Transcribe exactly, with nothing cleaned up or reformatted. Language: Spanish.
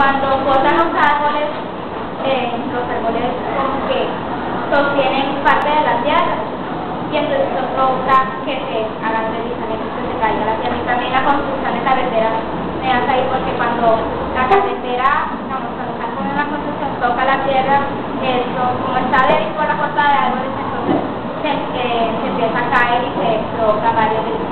cuando cortan los árboles, eh, los árboles como que sostienen parte de la tierra y entonces eso provoca que se hagan deslizamientos, que se caiga la tierra. Y también la construcción de carreteras me hace ahí porque cuando la carretera, digamos, cuando están con una construcción toca la tierra, eso, como está débil por la corta de árboles, entonces se, eh, se empieza a caer y se provoca varios deslizamientos.